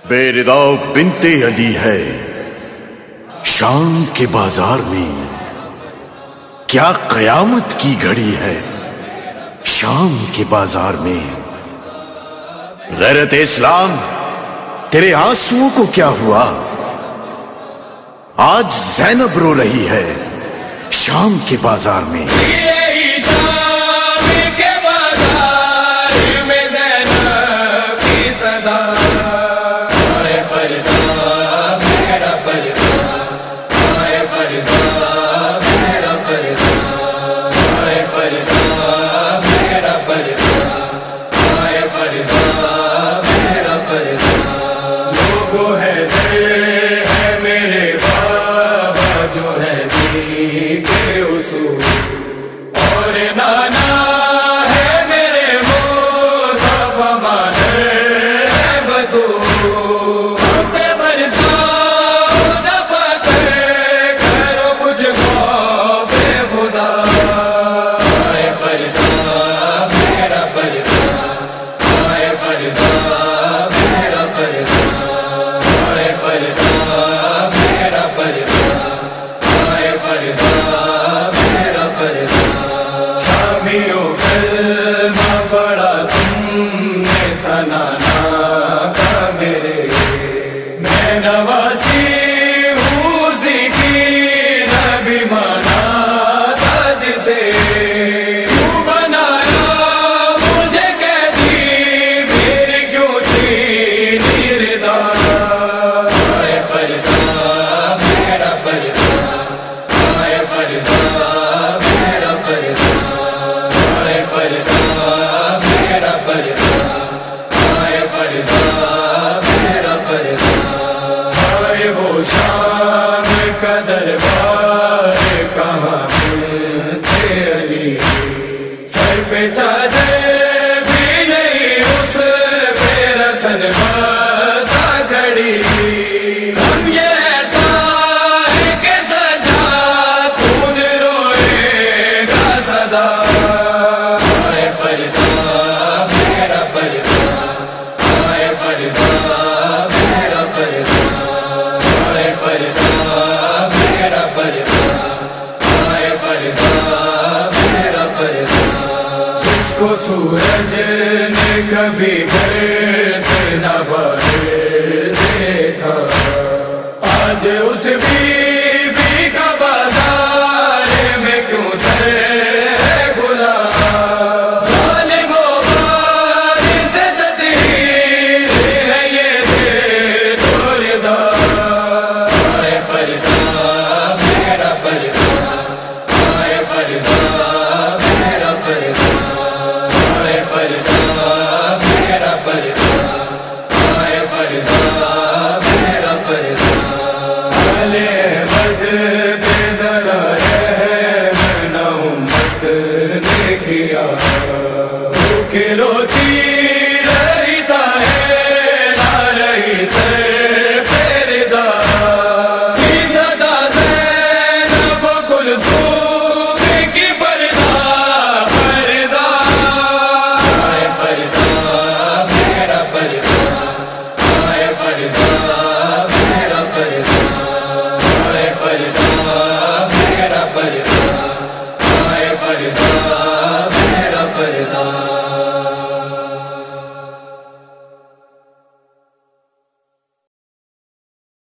بے رضا بنت علی ہے شام کے بازار میں، کیا قیامت کی گھڑی ہے شام کے بازار میں۔ غیرت اسلام تیرے آنسوؤں کو کیا ہوا؟ آج زینب رو رہی ہے شام کے بازار میں۔ سورج نے کبھی گھر سے نہ باہر دیکھا، آج اس بی کا بازار میں کیوں سر کھلا، ظالموں بارش سے تدبیر ہے یہ سے توردہ، آئے پردہ میرا پردہ، آئے پردہ میرا پردہ، روتی رہتا ہے نہ رہی سر پیردا، صدا زینب کلثوم کی پردہ پردہ، آئے پردہ میرا پردہ، آئے پردہ میرا پردہ، آئے پردہ میرا پردہ، آئے پردہ